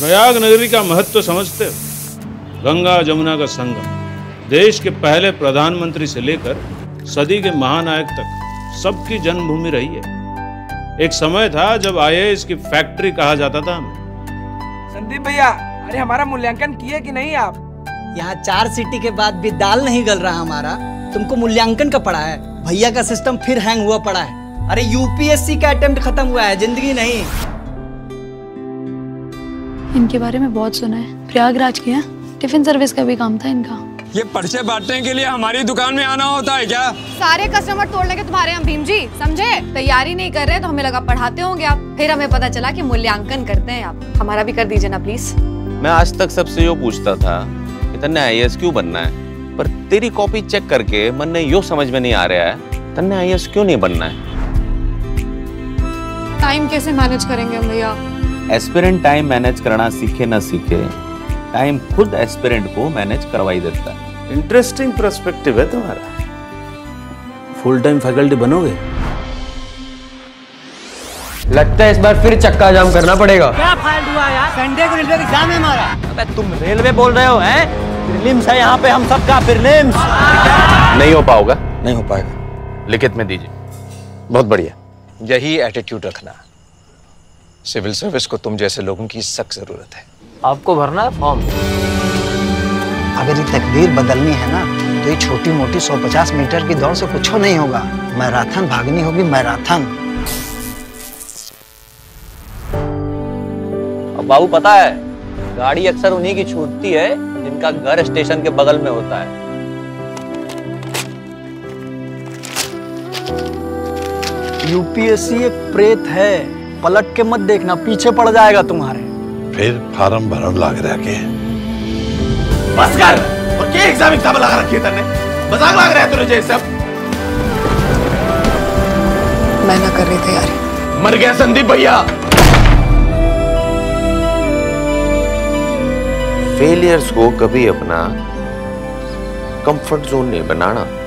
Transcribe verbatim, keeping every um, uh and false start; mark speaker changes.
Speaker 1: प्रयाग नगरी का महत्व समझते हो? गंगा जमुना का संगम, देश के पहले प्रधानमंत्री से लेकर सदी के महानायक तक सबकी जन्मभूमि रही है। एक समय था जब आई ए एस की फैक्ट्री कहा जाता था हमें।
Speaker 2: संदीप भैया, अरे हमारा मूल्यांकन किए कि नहीं आप?
Speaker 3: यहाँ चार सीटी के बाद भी दाल नहीं गल रहा हमारा, तुमको मूल्यांकन का पड़ा है? भैया का सिस्टम फिर हैंग हुआ पड़ा है। अरे यू पी एस सी का अटेम्प्ट खत्म हुआ है, जिंदगी नहीं।
Speaker 4: इनके बारे में बहुत सुना है, प्रयागराज के हैं, टिफिन सर्विस का भी काम था इनका।
Speaker 5: ये पर्चे बांटने के लिए हमारी दुकान में आना होता है क्या?
Speaker 6: सारे कस्टमर तोड़ लेंगे तुम्हारे हम भीम जी, समझे? तैयारी नहीं कर रहे तो हमें लगा पढ़ाते होंगे आप, फिर हमें पता चला कि मूल्यांकन करते हैं आप। हमारा भी कर दीजिए ना प्लीज।
Speaker 7: मैं आज तक सबसे यो पूछता था कि तन्ने आई ए एस क्यों बनना है, पर तेरी कॉपी चेक करके मन ने यो समझ में नहीं आ रहा है तन्ने आई ए एस क्यों नहीं बनना है।
Speaker 6: टाइम कैसे मैनेज करेंगे हम भैया?
Speaker 7: एस्पिरेंट टाइम मैनेज करना सीखे ना सीखे, टाइम खुद एस्पिरेंट को मैनेज करवाई देता है।
Speaker 1: इंटरेस्टिंग पर्सपेक्टिव है तुम्हारा। फुल टाइम फैकल्टी बनोगे?
Speaker 2: लगता है इस बार फिर चक्का जाम करना पड़ेगा।
Speaker 3: क्या फाल्ट हुआ यार? संडे को रेलवे एग्जाम है हमारा।
Speaker 2: अबे तुम रेलवे बोल रहे हो हैं? प्रीलिम्स है यहाँ पे हम सबका, प्रीलिम्स।
Speaker 7: नहीं हो पाओगा?
Speaker 8: नहीं हो पाएगा।
Speaker 7: लिखित में दीजिए।
Speaker 8: बहुत बढ़िया, यही एटीट्यूड रखना। सिविल सर्विस को तुम जैसे लोगों की सख्त जरूरत है।
Speaker 2: आपको भरना है फॉर्म।
Speaker 9: अगर ये तकदीर बदलनी है ना, तो ये छोटी मोटी सौ पचास मीटर की दौड़ से कुछ नहीं होगा। मैराथन भागनी होगी, मैराथन।
Speaker 7: अब बाबू पता है, गाड़ी अक्सर उन्हीं की छूटती है जिनका घर स्टेशन के बगल में होता है।
Speaker 3: यू पी एस सी एक प्रेत है, पलट के मत देखना, पीछे पड़ जाएगा तुम्हारे।
Speaker 10: फिर फार्म भरन लाग रहा के।
Speaker 5: बस कर, और क्या एग्जाम एग्जाम लगा रखी है तन्ने? मजाक लग रहा है तुझे ये सब?
Speaker 6: मैं ना कर रही तैयारी।
Speaker 5: मर गया संदीप भैया।
Speaker 7: फेलियर्स को कभी अपना कंफर्ट जोन नहीं बनाना।